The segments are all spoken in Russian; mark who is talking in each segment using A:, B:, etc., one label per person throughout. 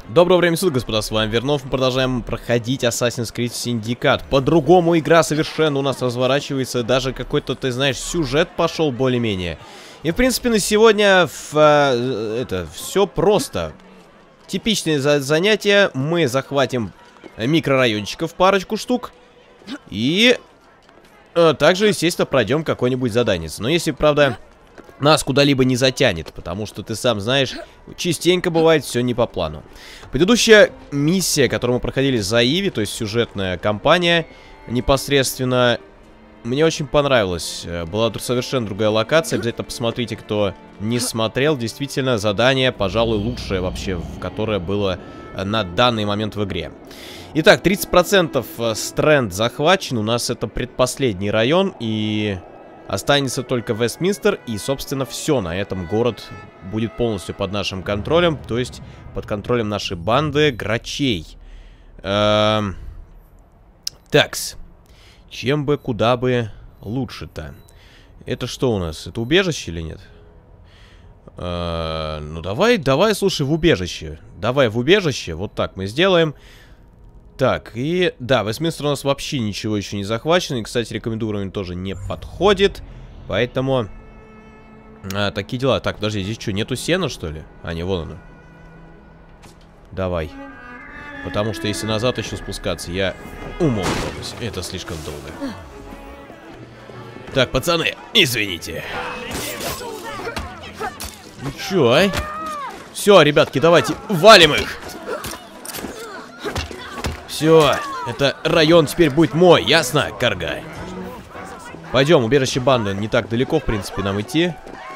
A: Доброго времени суток, господа, с вами Вернов. Мы продолжаем проходить Assassin's Creed Syndicate. По-другому игра совершенно у нас разворачивается. Даже какой-то, ты знаешь, сюжет пошел более-менее. И, в принципе, на сегодня все просто. Типичное занятие. Мы захватим микрорайончиков, парочку штук. И также, естественно, пройдем какое-нибудь задание. Но если, правда, нас куда-либо не затянет, потому что, ты сам знаешь, частенько бывает все не по плану. Предыдущая миссия, которую мы проходили за Иви, то есть сюжетная кампания, непосредственно, мне очень понравилась. Была совершенно другая локация, обязательно посмотрите, кто не смотрел. Действительно, задание, пожалуй, лучшее вообще, которое было на данный момент в игре. Итак, 30% стренд захвачен, у нас это предпоследний район, и останется только Вестминстер, и, собственно, все. На этом город будет полностью под нашим контролем, то есть под контролем нашей банды грачей. Такс. Чем бы, куда бы лучше-то? Это что у нас? Это убежище или нет? Ну, давай, слушай, в убежище. Давай в убежище, вот так мы сделаем. Так, и да, Вестминстер у нас вообще ничего еще не захвачено. И, кстати, рекомендую уровень тоже не подходит. Поэтому такие дела. Так, подожди, здесь что, нету сена, что ли? А, не, вон оно. Давай. Потому что если назад еще спускаться, я умолкнусь. Это слишком долго. Так, пацаны, извините. Ну чё, ай? Все, ребятки, давайте валим их. Все, это район теперь будет мой, ясно, Каргай? Пойдем, убежище банды не так далеко, в принципе, нам идти.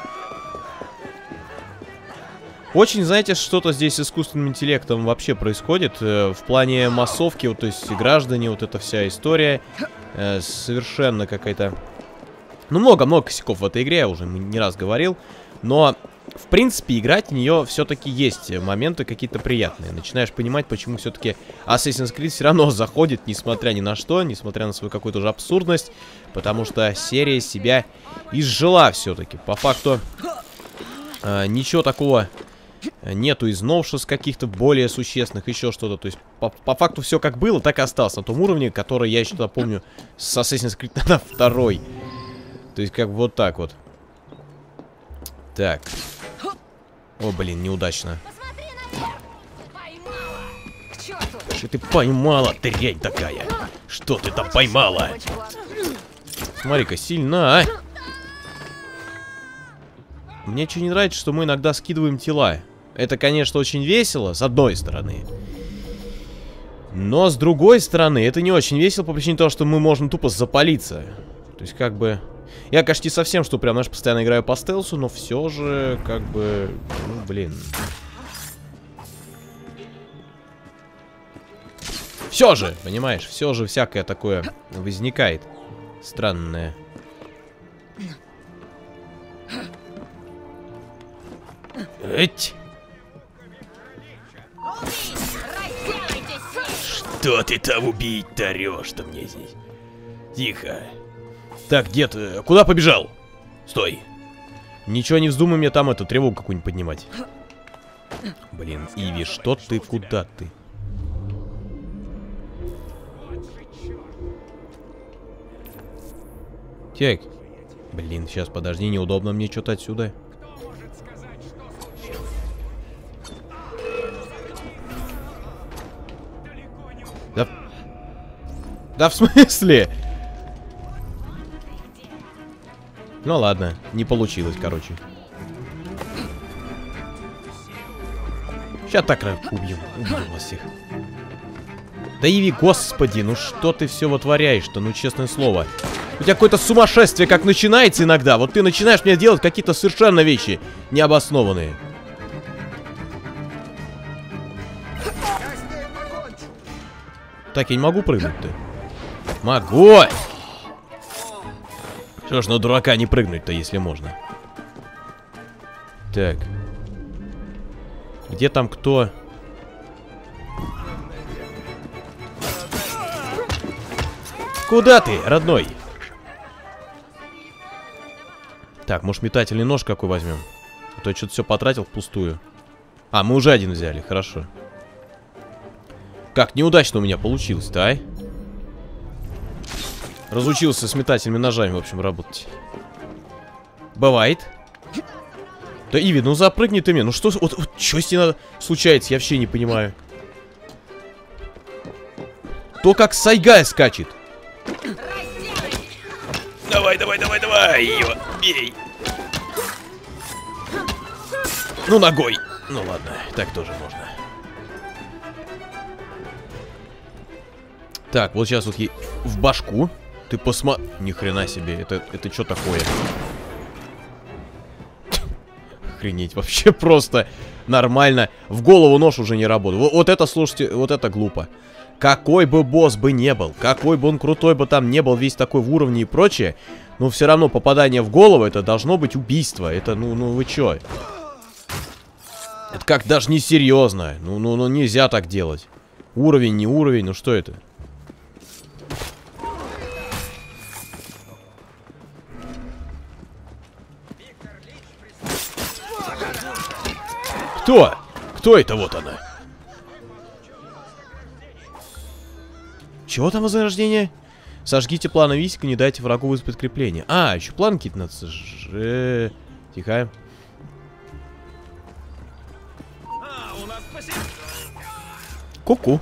A: Очень, знаете, что-то здесь с искусственным интеллектом вообще происходит. В плане массовки, вот, то есть граждане, вот эта вся история. Совершенно какая-то... Ну, много-много косяков в этой игре, я уже не раз говорил. Но... В принципе, играть в нее все-таки есть моменты какие-то приятные. Начинаешь понимать, почему все-таки Assassin's Creed все равно заходит, несмотря ни на что, несмотря на свою какую-то уже абсурдность. Потому что серия себя изжила все-таки. По факту, ничего такого нету из новшеств каких-то более существенных, еще что-то. То есть, по факту, все как было, так и осталось. На том уровне, который я еще помню с Assassin's Creed на 2. То есть, как вот так вот. Так. О, блин, неудачно. Что ты поймала, дрянь такая? Что ты там поймала? Смотри-ка, сильно, а? Мне что не нравится, что мы иногда скидываем тела. Это, конечно, очень весело, с одной стороны. Но, с другой стороны, это не очень весело по причине того, что мы можем тупо запалиться. То есть, как бы... Я, конечно, не совсем, что прям, знаешь, постоянно играю по стелсу, но все же, как бы, ну, блин. Все же, понимаешь, все же всякое такое возникает странное. Эть! Что ты там убить-то орешь-то мне здесь? Тихо. Так, дед, куда побежал? Стой. Ничего не вздумай мне там эту тревогу какую-нибудь поднимать. Блин, Иви, что ты, куда ты? Так. Блин, сейчас, подожди, неудобно мне что-то отсюда. Да в смысле? Ну ладно, не получилось, короче. Сейчас так убьем вас всех. Да Иви, господи, ну что ты все вытворяешь-то, ну честное слово. У тебя какое-то сумасшествие как начинается иногда. Вот ты начинаешь мне делать какие-то совершенно вещи необоснованные. Так, я не могу прыгнуть-то. Могу! Что ж, на дурака не прыгнуть-то, если можно. Так. Где там кто? Куда ты, родной? Так, может, метательный нож какой возьмем? А то я что-то все потратил впустую. А, мы уже один взяли, хорошо. Как неудачно у меня получилось-то, а? Разучился с метательными ножами, в общем, работать. Бывает. Да, Иви, ну запрыгни ты мне. Ну что, вот что с ней надо случается, я вообще не понимаю. То как Сайгая скачет. Давай, давай, давай, давай, ее, бей. Ну, ногой. Ну ладно, так тоже можно. Так, вот сейчас вот ей в башку. Ты посмотри. Ни хрена себе, это что такое? Охренеть, вообще просто нормально. В голову нож уже не работает. Вот это, слушайте, вот это глупо. Какой бы босс бы не был, какой бы он крутой бы там не был, весь такой в уровне и прочее, но все равно попадание в голову, это должно быть убийство. Это, ну вы чё? Это как даже несерьезно. Ну нельзя так делать. Уровень, не уровень, ну что это? Кто? Кто это вот она? Чего там возрождение? Сожгите планы висика, не дайте врагу вызвать подкрепление. А, еще план какие-то надо сожжать. Тихо. Ку-ку.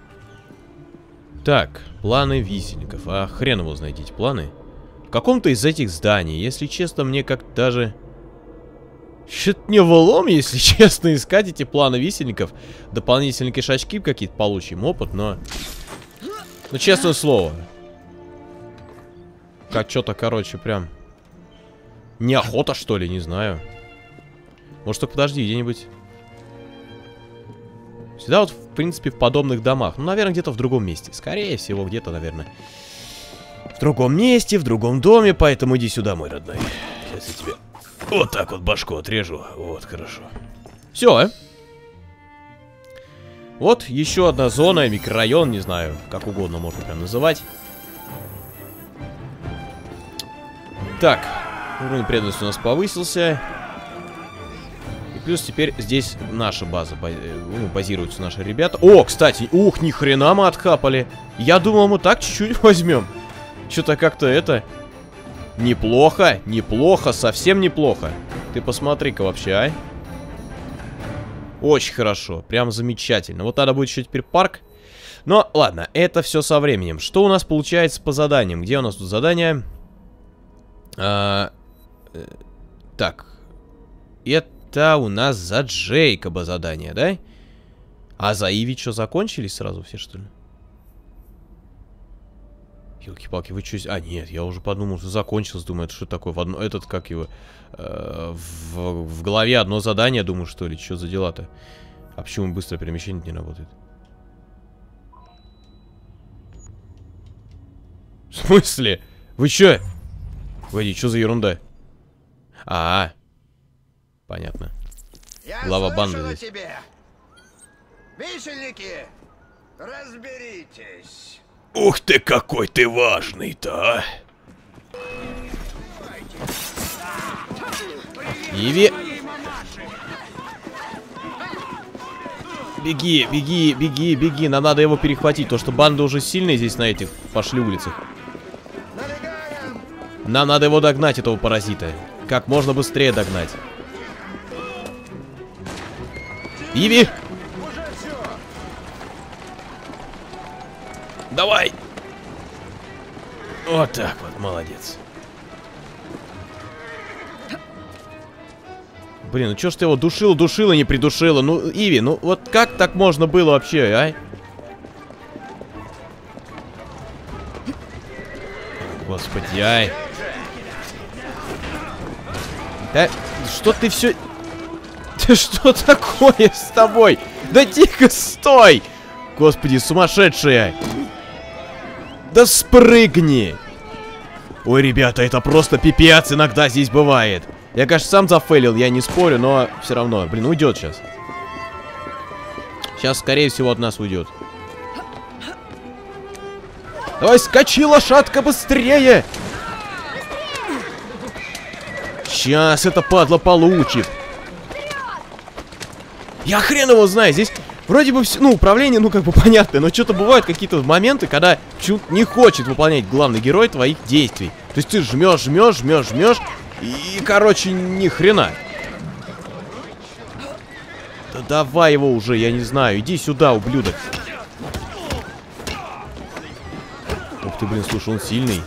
A: Так, планы висельников. А хрен его знаете эти планы. В каком-то из этих зданий, если честно, мне как-то даже... Что-то не влом, если честно, искать эти планы висельников. Дополнительные кишачки какие-то получим, опыт, но... Ну, честное слово. Как что-то, короче, прям... Неохота, что ли, не знаю. Может, только подожди, где-нибудь... Всегда вот, в принципе, в подобных домах. Ну, наверное, где-то в другом месте. Скорее всего, где-то, наверное. В другом месте, в другом доме, поэтому иди сюда, мой родной. Сейчас я тебе вот так вот башку отрежу. Вот, хорошо. Все, Вот еще одна зона, микрорайон, не знаю, как угодно можно прям называть. Так, уровень преданности у нас повысился. И плюс теперь здесь наша база, базируются наши ребята. О, кстати, ух, ни хрена мы отхапали. Я думал, мы так чуть-чуть возьмем. Что-то как-то это... Неплохо, неплохо, совсем неплохо. Ты посмотри-ка вообще, а. Очень хорошо, прям замечательно. Вот надо будет еще теперь парк. Но ладно, это все со временем. Что у нас получается по заданиям? Где у нас тут задания? Так. Это у нас за Джейкоба задание, да? А за Иви что, закончились сразу все, что ли? Ёлки-палки, вы что... А, нет, я уже подумал, что закончилось. Думаю, это что такое? Этот, как его... в голове одно задание, думаю, что ли? Что за дела-то? А почему быстрое перемещение не работает? В смысле? Вы чё? Погоди, что за ерунда? Понятно. Глава банды здесь.
B: Висельники, разберитесь.
A: Ух ты, какой ты важный-то, а! Иви! Беги, беги, беги, беги. Нам надо его перехватить, то что банда уже сильная здесь на этих пошли улицах. Нам надо его догнать, этого паразита. Как можно быстрее догнать. Иви! Давай! Вот так вот, молодец. Блин, ну чё ж ты его душила, не придушила? Ну, Иви, ну вот как так можно было вообще, а? Господи, ай. Да, что ты все... Да что такое с тобой? Да тихо, стой! Господи, сумасшедшая! Да спрыгни! Ой, ребята, это просто пипец иногда здесь бывает. Я, конечно, сам зафейлил, я не спорю, но все равно. Блин, уйдет сейчас. Сейчас, скорее всего, от нас уйдет. Давай, скачи, лошадка, быстрее! Сейчас это падла получит. Я хрен его знаю, здесь Вроде бы все, ну, управление, ну, как бы понятно, но что-то бывают какие-то моменты, когда почему-то не хочет выполнять главный герой твоих действий. То есть ты жмешь, и, короче, ни хрена. Да давай его уже, я не знаю, иди сюда, ублюдок. Ух ты, блин, слушай, он сильный.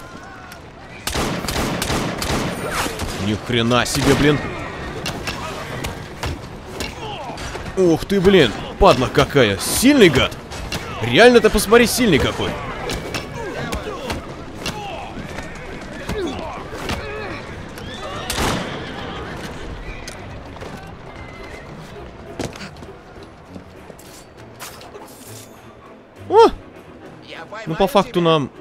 A: Ни хрена себе, блин. Ух ты, блин, падла какая. Сильный гад. Реально ты посмотри, сильный какой. О! Ну, по факту нам...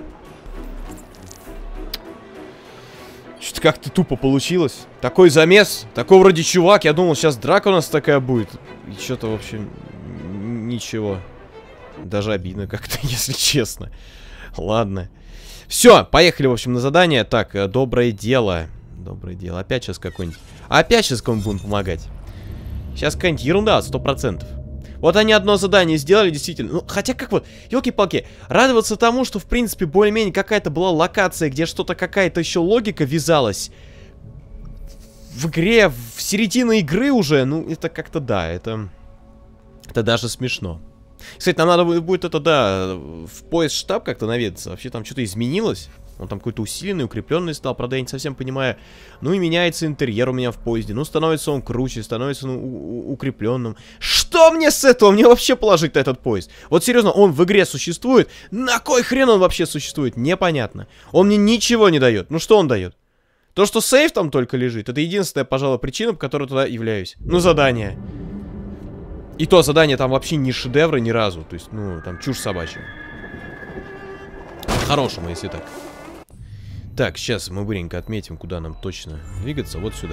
A: Что-то как-то тупо получилось. Такой замес, такой вроде чувак. Я думал, сейчас драка у нас такая будет. И что-то, в общем, ничего. Даже обидно как-то, если честно. Ладно. Все, поехали, в общем, на задание. Так, доброе дело. Доброе дело. Опять сейчас какой-нибудь... Опять сейчас кому будем помогать. Сейчас какая-нибудь ерунда, 100%. Вот они одно задание сделали, действительно. Ну, хотя как вот, елки-палки, радоваться тому, что, в принципе, более-менее какая-то была локация, где что-то, какая-то еще логика вязалась. В игре, в середине игры уже, ну, это как-то, да, это даже смешно. Кстати, нам надо будет это, да, в поезд штаб как-то наведаться. Вообще там что-то изменилось. Он там какой-то усиленный, укрепленный стал. Правда, я не совсем понимаю. Ну и меняется интерьер у меня в поезде. Ну, становится он круче, становится укрепленным. Что мне с этого? Мне вообще положить на этот поезд? Вот серьезно, он в игре существует? На кой хрен он вообще существует? Непонятно. Он мне ничего не дает. Ну, что он дает? То, что сейф там только лежит, это единственная, пожалуй, причина, по которой туда являюсь. Ну, задание. И то задание там вообще не шедевры ни разу. То есть, ну, там чушь собачья. По-хорошему, если так. Так, сейчас мы быренько отметим, куда нам точно двигаться. Вот сюда.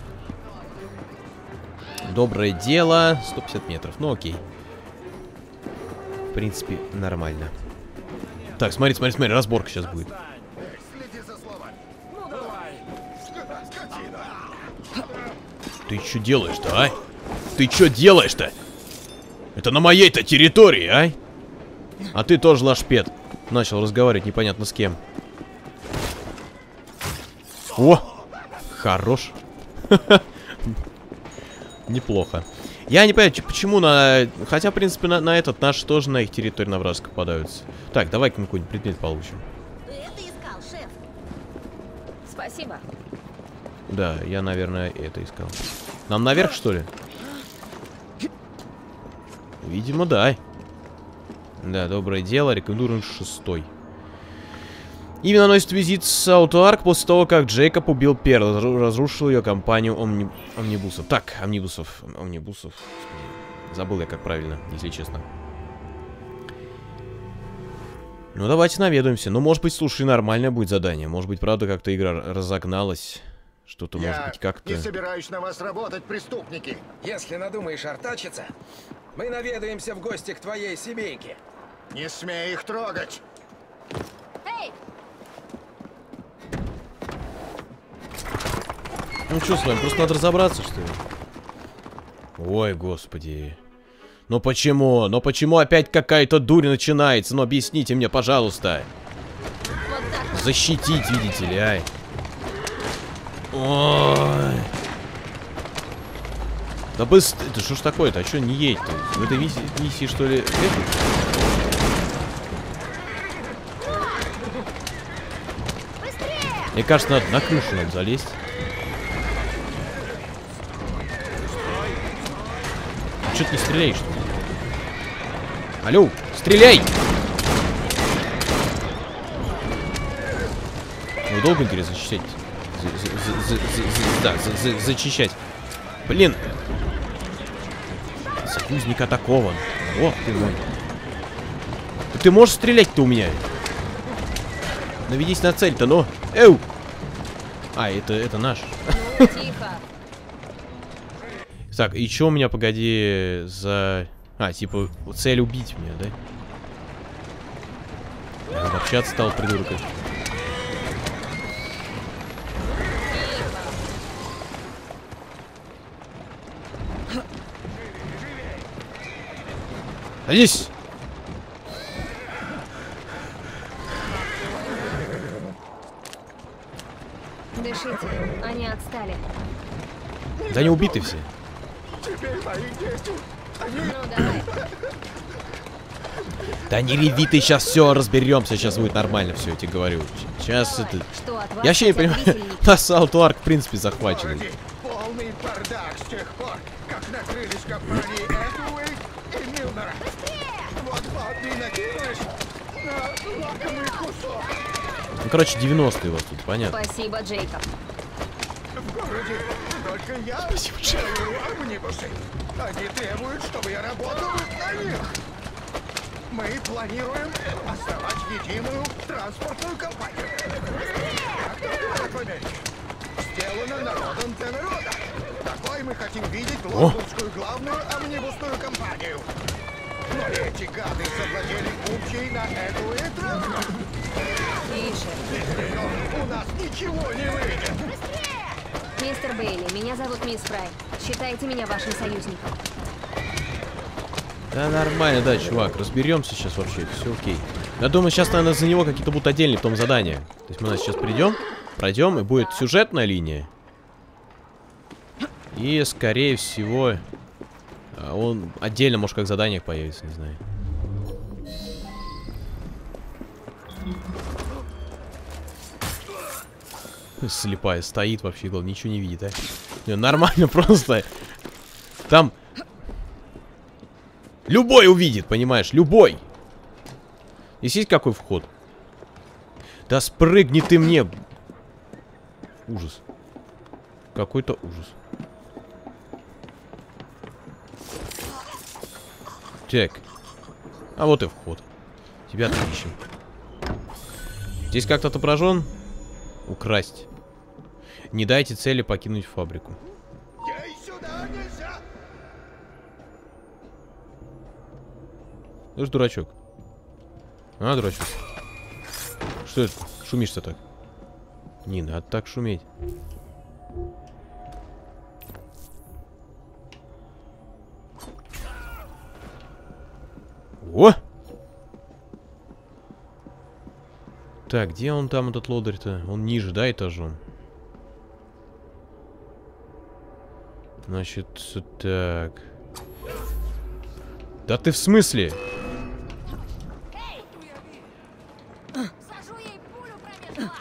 A: Доброе дело. 150 метров. Ну, окей. В принципе, нормально. Так, смотри, разборка сейчас будет. Ты что делаешь-то, а? Ты что делаешь-то? Это на моей-то территории, а? А ты тоже лашпед. Начал разговаривать непонятно с кем. О! Хорош. Неплохо. Я не понимаю, почему на... Хотя, в принципе, на этот наш тоже на их территории на вражескую попадаются. Так, давай-ка мы какой-нибудь предмет получим.
B: Ты это искал, шеф? Спасибо.
A: Да, я, наверное, это искал. Нам наверх, что ли? Видимо, да. Да, доброе дело. Рекомендуем 6-й. Именно наносит визит с Аутоарк после того, как Джейкоб убил Перл, разрушил ее компанию омнибусов. Так, омнибусов. Забыл я, как правильно, если честно. Ну, давайте наведаемся. Ну, может быть, слушай, нормальное будет задание. Может быть, правда, как-то игра разогналась. Что-то, может быть, как-то...
C: Я не собираюсь на вас работать, преступники.
D: Если надумаешь артачиться, мы наведаемся в гости к твоей семейке.
C: Не смей их трогать.
B: Эй!
A: Ну, что с вами? Просто надо разобраться, что ли? Ой, господи. Ну, почему? Ну, почему опять какая-то дурь начинается? Ну, объясните мне, пожалуйста.
B: Вот так.
A: Защитить, видите ли, ай. Ой. Да быстро. Это что ж такое-то? А что не едет-то? В этой миссии, что ли, Мне кажется, надо на крышу нам залезть. Что ты не стреляешь, что ли? Алло, стреляй! Ну, долго, интересно, защищать? Да, зачищать. Блин. Союзник атакован. О, ты мой. Ты можешь стрелять-то у меня? Наведись на цель-то, ну. Эу! А, это наш.
B: Ну, тихо.
A: Так, и чё у меня, погоди, за... А, типа, цель убить меня, да? Я вообще отстал, придурок. Садись!
B: Дышите, они отстали.
A: Да они убиты все.
C: Теперь мои дети.
B: Ну, давай.
A: Да не реви ты, сейчас все разберемся, сейчас будет нормально все, я тебе говорю. Сейчас
B: Давай.
A: это...
B: Что от вас
A: Я вообще не
B: хотят
A: понимаю,
B: весельники?
A: нас Саут-Арк в принципе захваченный.
C: Городе полный бардак с тех пор, как накрылись компании Эдуэй и Милнера. Вот-вот не накинешь на лакомый кусок.
A: Ну, короче, 90-е у вас тут, понятно.
B: Спасибо, Джейкоб.
C: В городе только я делаю амнибусы. Они требуют, чтобы я работал на них. Мы планируем основать единую транспортную компанию. Как только поверишь, сделано народом для народа. Такой мы хотим видеть лондонскую главную амнибусную компанию. Но эти гады завладели кучей на эту и транспорт.
B: Тише.
C: Без него у нас ничего не выйдет.
B: Мистер Бейли, меня зовут мисс Фрай. Считайте меня вашим союзником.
A: Да нормально, да, чувак, разберемся сейчас вообще, все окей. Я думаю, сейчас, наверное, за него какие-то будут отдельные потом задания. То есть мы сейчас придем, пройдем, и будет сюжетная линия. И, скорее всего, он отдельно, может, как в заданиях появится, не знаю. Слепая стоит вообще, главное, ничего не видит, а? Не, нормально просто. Там... Любой увидит, понимаешь? Любой. Здесь есть какой вход? Да спрыгни ты мне. Ужас. Какой-то ужас. Так. А вот и вход. Тебя ищем. Здесь как-то отображен. Украсть. Не дайте цели покинуть фабрику.
C: Ей сюда нельзя.
A: Ты ж дурачок. А, дурачок. Что это? Шумишь-то так? Не надо так шуметь. О! Так, где он там, этот лодырь-то? Он ниже, да, этажом? Значит, так. Да ты в смысле?
B: Сажу ей пулю промеж глаз.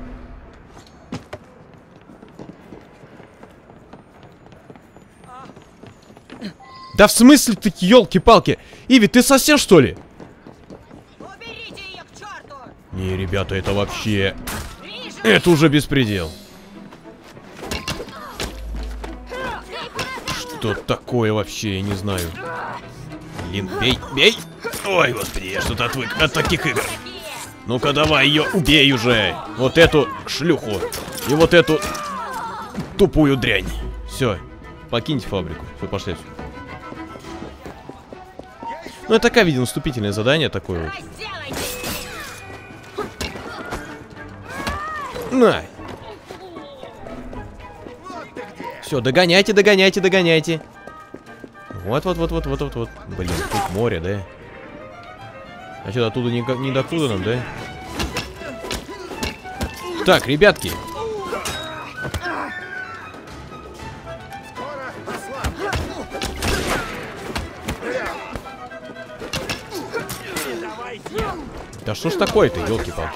A: Да в смысле ты, елки-палки? Иви, ты совсем что ли?
B: Уберите ее к черту!
A: Не, ребята, это вообще... Это уже беспредел. Что такое вообще, я не знаю. Блин, бей, бей! Ой, господи, я что-то отвык от таких игр. Ну-ка, давай ее убей уже. Вот эту шлюху. И вот эту тупую дрянь. Все, покиньте фабрику. Все, пошли отсюда. Ну, это такая, видимо, вступительное задание такое вот. На! Все, догоняйте, догоняйте, догоняйте. Вот. Блин, тут море, да? А что, оттуда не докуда нам, да? Так, ребятки. Да что ж такое-то, елки-палки?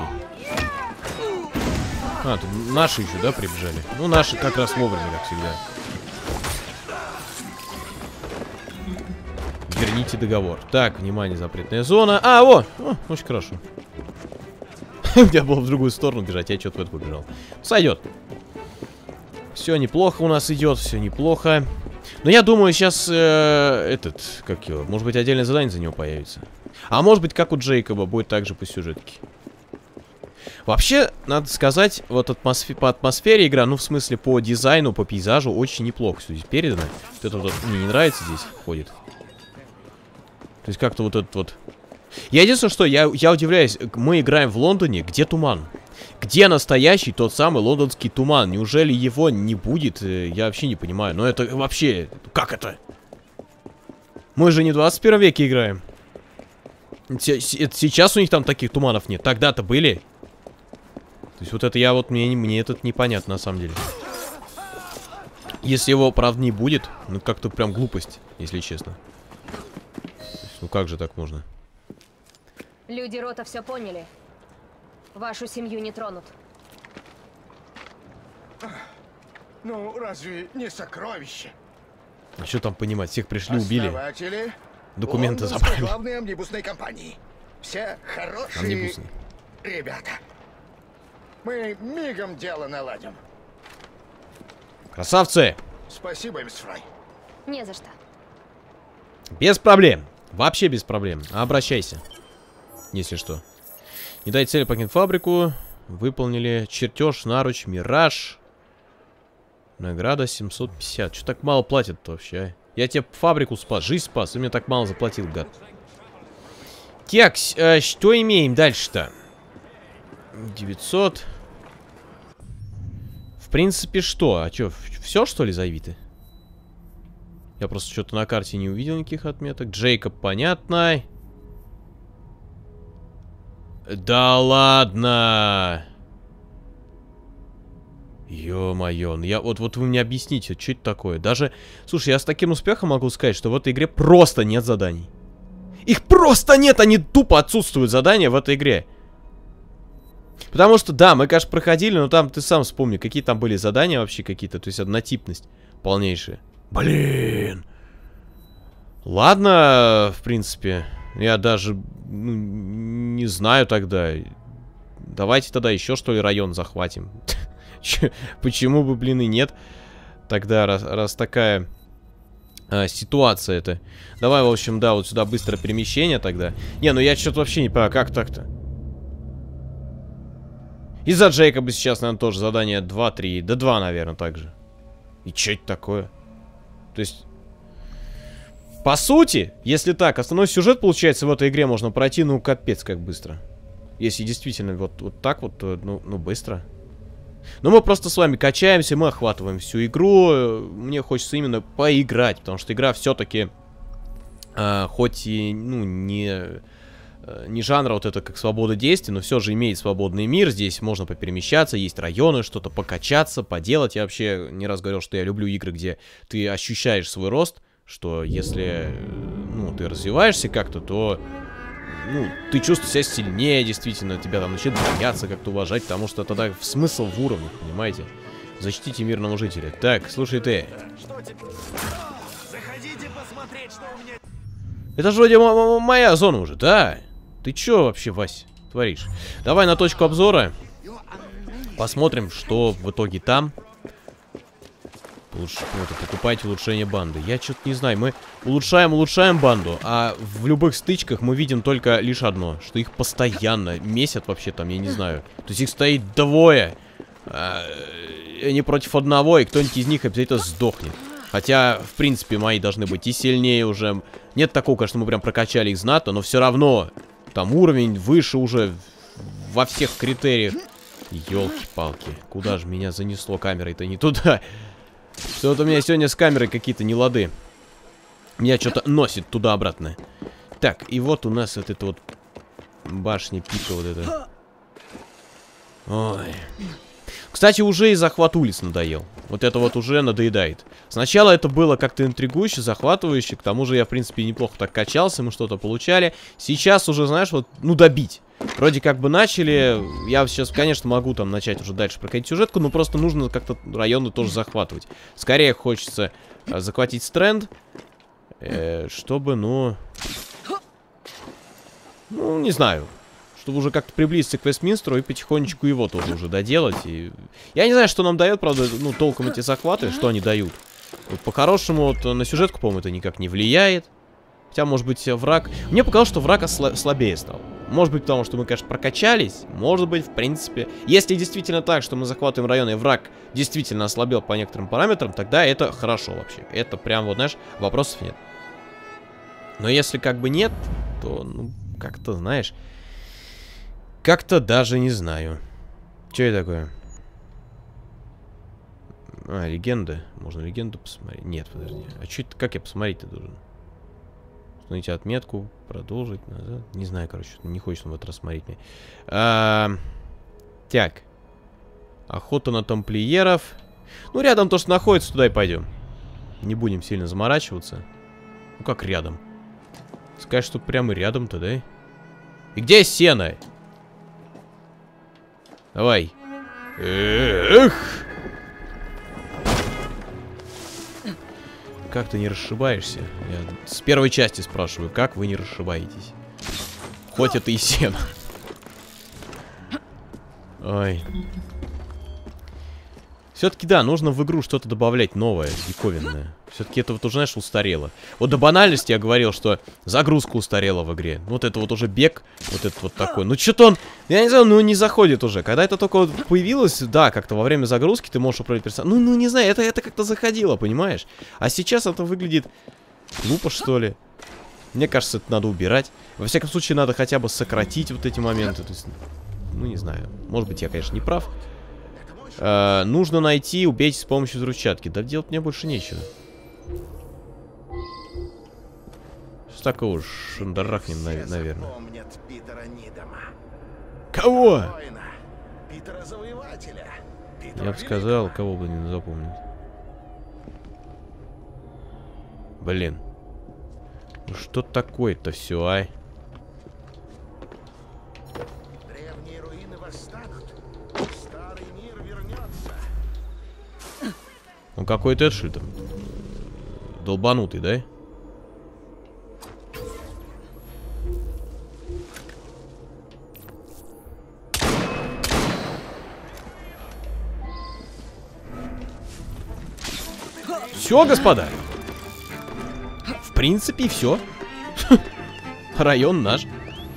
A: А, тут наши еще, да, прибежали? Ну, наши как раз вовремя, как всегда. Верните договор. Так, внимание, запретная зона. А, о, очень хорошо. Я был в другую сторону бежать, я что-то в эту побежал. Сойдет. Все неплохо у нас идет, все неплохо. Но я думаю, сейчас как его, может быть, отдельное задание за него появится. А может быть, как у Джейкоба, будет также по сюжетке. Вообще, надо сказать, вот по атмосфере игра, ну, в смысле, по дизайну, по пейзажу, очень неплохо все здесь передано. Вот это вот мне не нравится здесь ходит. То есть как-то вот этот вот... Я единственное, что я удивляюсь, мы играем в Лондоне, где туман? Где настоящий тот самый лондонский туман? Неужели его не будет? Я вообще не понимаю. Но это вообще... Как это? Мы же не в 21 веке играем. Это сейчас у них там таких туманов нет. Тогда-то были. То есть вот это я вот... Мне это непонятно на самом деле. Если его, правда, не будет, ну как-то прям глупость, если честно. Есть, ну как же так можно?
B: Люди рота все поняли. Вашу семью не тронут.
C: Ну, разве не сокровище?
A: А что там понимать? Всех пришли, убили.
C: Основатели
A: Документы
C: лондонской
A: забрали.
C: главной амнибусной компании. Все хорошие
A: Амнибусный.
C: ребята. Мы мигом дело наладим.
A: Красавцы!
C: Спасибо, мисс Фрай.
B: Не за что.
A: Без проблем. Вообще без проблем. Обращайся. Если что. Не дай цели покинуть фабрику. Выполнили чертеж, наруч, мираж. Награда 750. Что так мало платят-то вообще, а? Я тебе фабрику спас, жизнь спас, и мне так мало заплатил, гад. Так, что имеем дальше-то? 900. В принципе, что? А что, все, что ли, завиты? Я просто что-то на карте не увидел никаких отметок. Джейкоб, понятно. Да ладно! Ё-моё, вот вы мне объясните, что это такое? Даже, слушай, я с таким успехом могу сказать, что в этой игре просто нет заданий. Их просто нет, они тупо отсутствуют задания в этой игре. Потому что, да, мы, конечно, проходили, но там, ты сам вспомни, какие там были задания вообще какие-то, то есть однотипность полнейшая. Блин! Ладно, в принципе, я даже не знаю тогда. Давайте тогда еще, что ли, район захватим. Почему бы, блин, и нет? Тогда, раз такая ситуация это. Давай, в общем, да, вот сюда быстрое перемещение тогда. Не, ну я что-то вообще не понимаю, как так-то? Из-за Джейкоба сейчас, наверное, тоже задание 2-3. Да 2, наверное, также. И что это такое? То есть... По сути, если так, основной сюжет, получается, в этой игре можно пройти, ну, капец, как быстро. Если действительно вот так вот, то, ну, быстро. Но мы просто с вами качаемся, мы охватываем всю игру. Мне хочется именно поиграть, потому что игра все-таки, хоть и, ну, не жанра вот это как свобода действий, но все же имеет свободный мир. Здесь можно поперемещаться, есть районы, что-то покачаться, поделать. Я вообще не раз говорил, что я люблю игры, где ты ощущаешь свой рост, что если, ну, ты развиваешься как-то, то... Ну, ты чувствуешь себя сильнее, действительно, тебя там начинают бояться, как-то уважать, потому что тогда смысл в уровне, понимаете? Защитите мирного жителя. Так, слушай ты.
E: Заходите посмотреть, что у меня...
A: Это же вроде моя зона уже, да? Ты чё вообще, Вась, творишь? Давай на точку обзора. Посмотрим, что в итоге там. Покупайте улучшение банды. Я что-то не знаю. Мы улучшаем банду, а в любых стычках мы видим только лишь одно. Что их постоянно месят вообще там, я не знаю. То есть их стоит двое. Они против одного, и кто-нибудь из них обязательно сдохнет. Хотя, в принципе, мои должны быть и сильнее уже. Нет такого, конечно, мы прям прокачали их знатно, но все равно там уровень выше уже во всех критериях. Ёлки-палки. Куда же меня занесло камерой-то не туда? Что-то у меня сегодня с камерой какие-то нелады. Меня что-то носит туда-обратно. Так, и вот у нас вот эта вот башня пика вот эта. Ой. Кстати, уже и захват улиц надоел. Вот это вот уже надоедает. Сначала это было как-то интригующе, захватывающе. К тому же я, в принципе, неплохо так качался, мы что-то получали. Сейчас уже, знаешь, вот, ну, добить. Вроде как бы начали. Я сейчас, конечно, могу там начать уже дальше проходить сюжетку, но просто нужно как-то районы тоже захватывать. Скорее хочется захватить Стрэнд, чтобы, ну, не знаю, чтобы уже как-то приблизиться к Вестминстеру и потихонечку его тоже уже доделать. И... Я не знаю, что нам дает, правда, ну, толком эти захваты, что они дают. Вот, по-хорошему, вот, на сюжетку, по-моему, это никак не влияет. Хотя, может быть, враг... Мне показалось, что враг слабее стал. Может быть, потому что мы, конечно, прокачались. Может быть, в принципе. Если действительно так, что мы захватываем район, и враг действительно ослабел по некоторым параметрам, тогда это хорошо вообще. Это прям, вот, знаешь, вопросов нет. Но если как бы нет, то, ну, как-то, знаешь... Как-то даже не знаю. Что это такое? А, легенда. Можно легенду посмотреть? Нет, подожди. А что это? Как я посмотреть-то должен? Установите отметку. Продолжить. Назад. Не знаю, короче. Не хочется в этот раз смотреть мне. Так. Охота на тамплиеров. Ну, рядом то, что находится, туда и пойдем. Не будем сильно заморачиваться. Ну, как рядом? Сказать, что прямо рядом-то, да? И где сено? Давай. Эх! Как ты не расшибаешься? Я с первой части спрашиваю, как вы не расшибаетесь? Хоть это и сено. Ой. Все-таки, да, нужно в игру что-то добавлять новое, диковинное. Все-таки это вот уже, знаешь, устарело. Вот до банальности я говорил, что загрузка устарела в игре. Вот это вот уже бег, вот этот вот такой. Ну, что-то он, я не знаю, ну, не заходит уже. Когда это только вот появилось, да, как-то во время загрузки ты можешь управлять персонажем. Ну, не знаю, это как-то заходило, понимаешь? А сейчас это выглядит глупо, что ли. Мне кажется, это надо убирать. Во всяком случае, надо хотя бы сократить вот эти моменты. То есть, ну, не знаю. Может быть, я, конечно, не прав. Нужно найти, убейте с помощью взрывчатки. Да делать мне больше нечего. Что такого шандарахнем, наверное. Кого? Я бы сказал, кого бы не запомнить. Блин. Ну что такое-то все, ай?
C: Древние руины восстанут. Старый мир вернется.
A: Ну какой-то это, что ли, там? Долбанутый, да? Все, господа. В принципе, все. Район наш.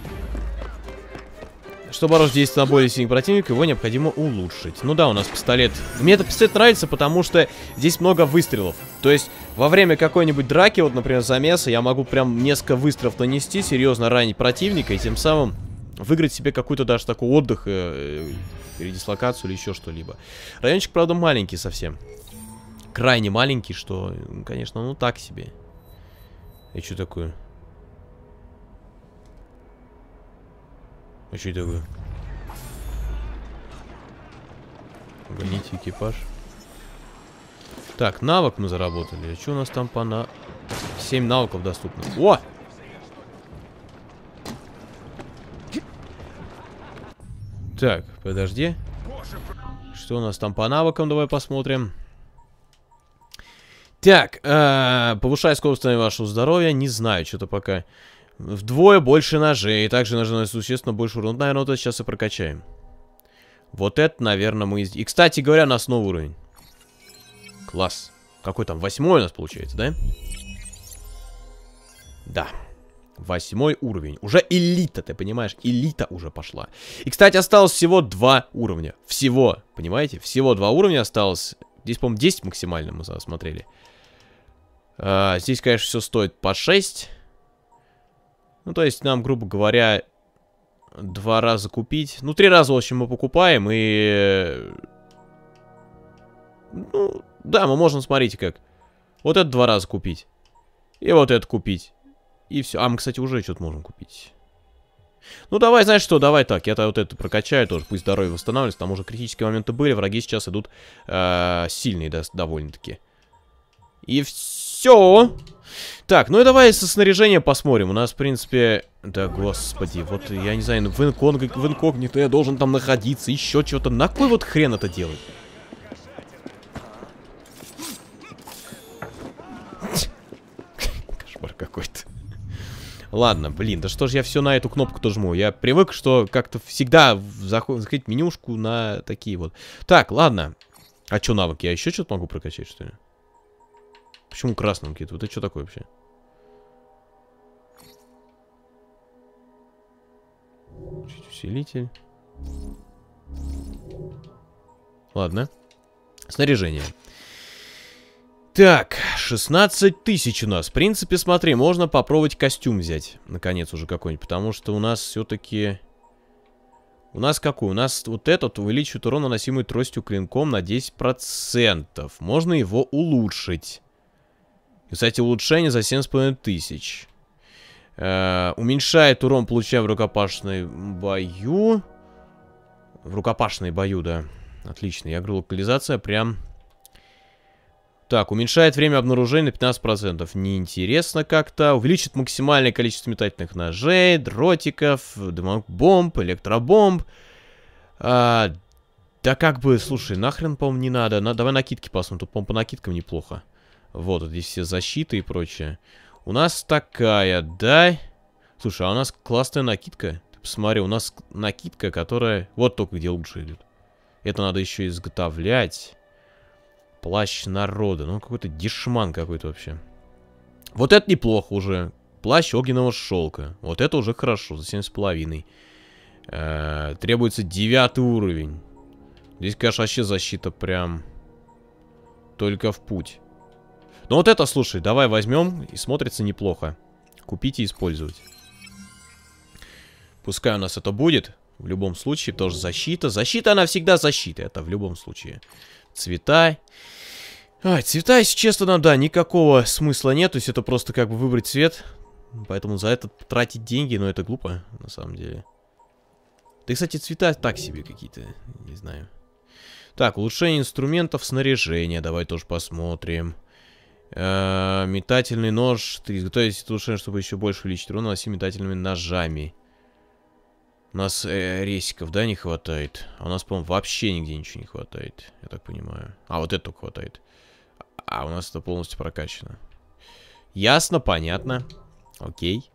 A: Чтобы воздействовать на более сильных противников, его необходимо улучшить. Ну да, у нас пистолет. Мне этот пистолет нравится, потому что здесь много выстрелов. То есть, во время какой-нибудь драки, вот, например, замеса, я могу прям несколько выстрелов нанести, серьезно ранить противника, и тем самым выиграть себе какой-то даже такой отдых, передислокацию или еще что-либо. Райончик, правда, маленький совсем. Крайне маленький, что, конечно, ну так себе. И что такое? А что это такое? Гоните экипаж. Так, навык мы заработали. А что у нас там по 7 навыков доступно? О! Так, подожди. Что у нас там по навыкам? Давай посмотрим. Так, повышай скорость вашего здоровья. Не знаю, что-то пока... Вдвое больше ножей. И также ножи наносят существенно больше урона. Наверное, вот это сейчас и прокачаем. Вот это, наверное, мы... И, кстати говоря, у нас новый уровень. Класс. Какой там? 8-й у нас получается, да? Да. 8-й уровень. Уже элита, ты понимаешь? Элита уже пошла. И, кстати, осталось всего 2 уровня. Всего, понимаете? Всего 2 уровня осталось. Здесь, по-моему, 10 максимально мы смотрели. Здесь, конечно, все стоит по 6. Ну, то есть нам, грубо говоря, 2 раза купить. Ну, 3 раза, в общем, мы покупаем. И... Ну, да, мы можем, смотрите, как. Вот это 2 раза купить. И вот это купить. И все. А, мы, кстати, уже что-то можем купить. Ну, давай, знаешь что, давай так. Я-то вот это прокачаю тоже. Пусть здоровье восстанавливается. Там уже критические моменты были. Враги сейчас идут сильные, да, довольно-таки. И все. Так, ну и давай со снаряжением посмотрим. У нас, в принципе... Да, господи, вот я не знаю, в инкогнито я должен там находиться. Еще чего-то. На кой вот хрен это делать? Кошмар какой-то. Ладно, блин, да что ж я все на эту кнопку-то жму. Я привык, что как-то всегда закрыть менюшку на такие вот. Так, ладно. А что навыки? Я еще что-то могу прокачать, что ли? Почему красным какие-то? Вот это что такое вообще? Чуть усилитель. Ладно. Снаряжение. Так, 16 тысяч у нас. В принципе, смотри, можно попробовать костюм взять. Наконец уже какой-нибудь. Потому что у нас все-таки... У нас какой? У нас вот этот увеличивает урон, наносимый тростью клинком на 10%. Можно его улучшить. И, кстати, улучшение за 7,5 тысяч. Уменьшает урон, получаем в рукопашной бою. В рукопашной бою, да. Отлично. Я говорю, локализация прям... Так, уменьшает время обнаружения на 15%. Неинтересно как-то. Увеличит максимальное количество метательных ножей, дротиков, дымовых бомб, электробомб. Да как бы, слушай, нахрен, по-моему, не надо. Давай накидки посмотрим. Тут, по-моему, по накидкам неплохо. Вот, здесь все защиты и прочее. У нас такая, да? Слушай, а у нас классная накидка. Ты посмотри, у нас накидка, которая... Вот только где лучше идет. Это надо еще изготовлять. Плащ народа. Ну, какой-то дешман какой-то вообще. Вот это неплохо уже. Плащ огненного шелка. Вот это уже хорошо, за 7,5. Требуется 9 уровень. Здесь, конечно, вообще защита прям... Только в путь. Ну вот это, слушай, давай возьмем. И смотрится неплохо. Купить и использовать. Пускай у нас это будет. В любом случае, тоже защита. Защита, она всегда защита. Это в любом случае. Цвета. Цвета, если честно, да, никакого смысла нет. То есть это просто как бы выбрать цвет. Поэтому за это тратить деньги, но это глупо, на самом деле. Да и, кстати, цвета так себе какие-то. Не знаю. Так, улучшение инструментов, снаряжения. Давай тоже посмотрим. Метательный нож. Ты изготовить это улучшение, чтобы еще больше увеличить урон, наноси метательными ножами. У нас ресиков, да, не хватает. А у нас, по-моему, вообще нигде ничего не хватает. Я так понимаю. А, вот это только хватает. А у нас это полностью прокачано. Ясно, понятно. Окей.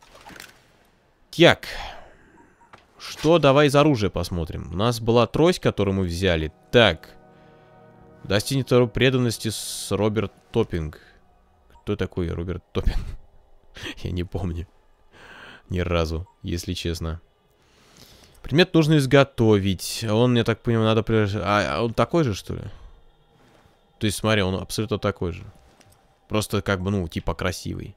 A: Так. Что, давай из оружия посмотрим. У нас была трость, которую мы взяли. Так. Достигнет второй преданности с Роберт Топпинг. Кто такой Роберт Топпинг? Я не помню. Ни разу, если честно. Предмет нужно изготовить. Он, я так понимаю, надо... А он такой же, что ли? То есть, смотри, он абсолютно такой же. Просто как бы, ну, типа красивый.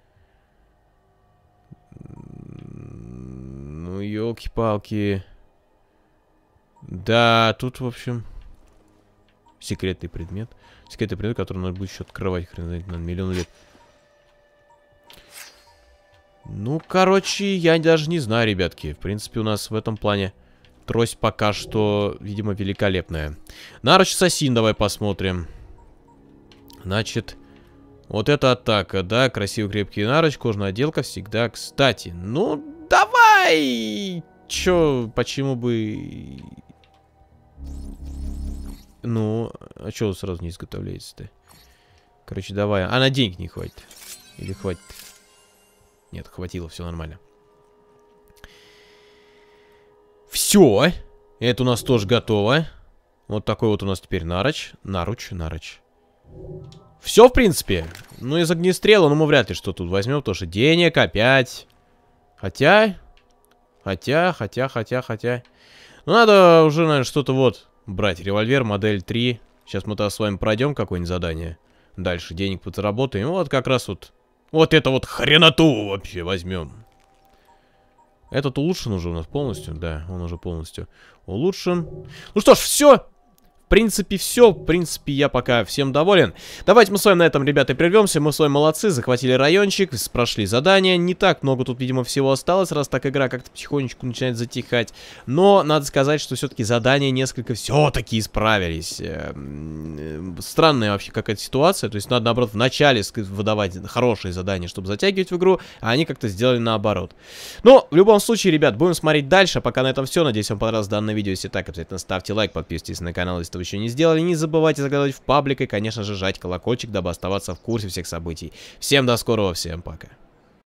A: Ну, елки-палки. Да, тут, в общем... Секретный предмет. Секретный предмет, который надо будет еще открывать, хрен знает, на миллион лет. Ну, короче, я даже не знаю, ребятки. В принципе, у нас в этом плане трость пока что, видимо, великолепная. Наруч ассасин давай посмотрим. Значит, вот это атака, да, красивый крепкий наруч, кожаная отделка всегда кстати. Ну, давай! Чё, почему бы... Ну, а чё сразу не изготовляется-то? Короче, давай. А на денег не хватит? Или хватит? Нет, хватило, все нормально. Все. Это у нас тоже готово. Вот такой вот у нас теперь наруч. Наруч. Все, в принципе. Ну, из огнестрела, ну, мы вряд ли что тут возьмем, потому что денег опять. Хотя. Ну, надо уже, наверное, что-то вот брать. Револьвер, модель 3. Сейчас мы-то с вами пройдем какое-нибудь задание. Дальше денег подзаработаем. Вот как раз вот. Вот это вот хреноту вообще возьмем. Этот улучшен уже у нас полностью. Да, он уже полностью улучшен. Ну что ж, все. В принципе, все. В принципе, я пока всем доволен. Давайте мы с вами на этом, ребята, прервемся. Мы с вами молодцы. Захватили райончик. Прошли задания. Не так много тут, видимо, всего осталось. Раз так игра как-то потихонечку начинает затихать. Но надо сказать, что все-таки задания несколько все-таки исправились. Странная вообще какая-то ситуация. То есть надо, наоборот, в начале выдавать хорошие задания, чтобы затягивать в игру. А они как-то сделали наоборот. Но, в любом случае, ребят, будем смотреть дальше. Пока на этом все. Надеюсь, вам понравилось данное видео. Если так, обязательно ставьте лайк, подписывайтесь на канал, если вы еще не сделали. Не забывайте заглядывать в паблик и, конечно же, жать колокольчик, дабы оставаться в курсе всех событий. Всем до скорого, всем пока.